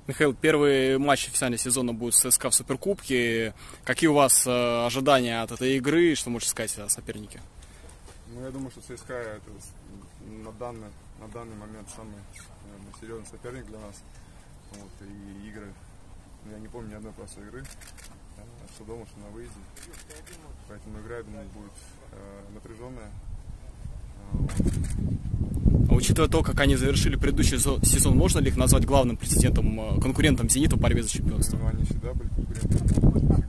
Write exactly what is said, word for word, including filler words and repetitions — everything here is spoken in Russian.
Михаил, первый матч официального сезона будет с ЦСКА в Суперкубке. Какие у вас э, ожидания от этой игры? Что можете сказать о сопернике? Ну, я думаю, что ЦСКА это на данный, на данный момент самый, наверное, серьезный соперник для нас. Вот, и игры, я не помню ни одной простой игры, что дома, что на выезде. Поэтому игра, я думаю, будет э, напряженная. А учитывая то, как они завершили предыдущий сезон, можно ли их назвать главным претендентом, конкурентом «Зенита» в борьбе за чемпионство? Ну, они всегда были конкурентами.